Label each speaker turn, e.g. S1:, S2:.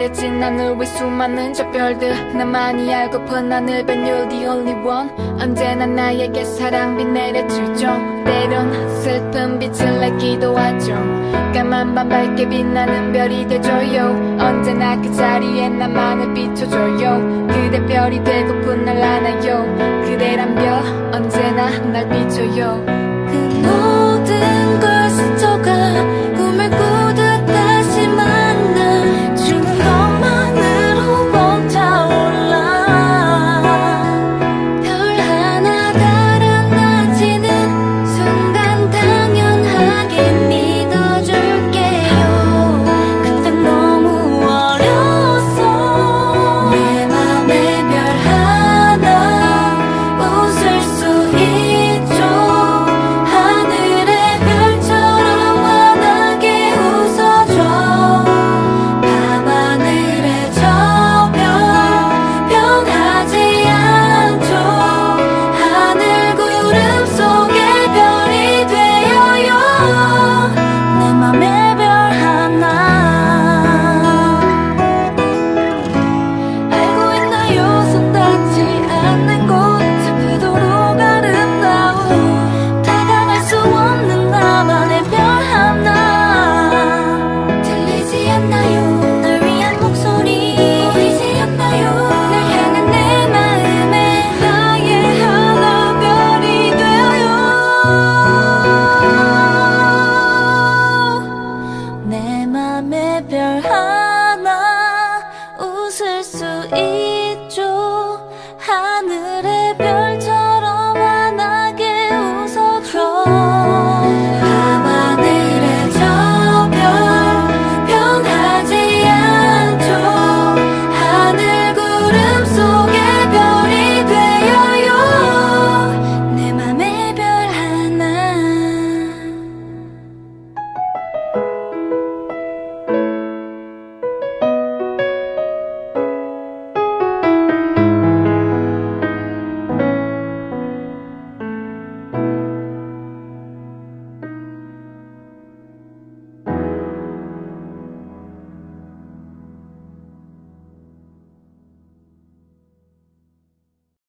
S1: 가려진 하늘 위 수많은 저 별들 나만이 알고픈 하늘별 You're the only one 언제나 나에게 사랑빛 내려주죠 때론 슬픈 빛을 내기도 하죠 까만 밤 밝게 빛나는 별이 되줘요 언제나 그 자리에 나만을 비춰줘요 그대 별이 되고픈 날 안아요 그대란 별 언제나 날 비춰요